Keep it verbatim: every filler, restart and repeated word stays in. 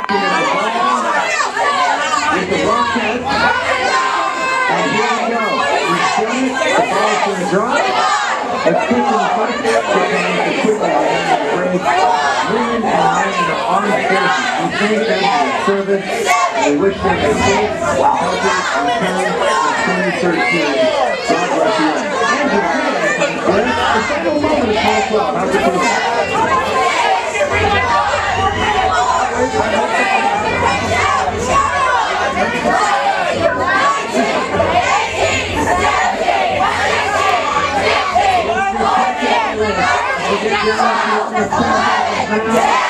with the Rockets. And here we go. He's shooting it. The ball's going to drop. The kick in the front there. They're going to quickly and break. Women and men are on the field. We thank them for their service. We wish them a safe, healthy return in twenty thirteen. God bless you. And you're good. The second moment of Paul Club. How's it going? We're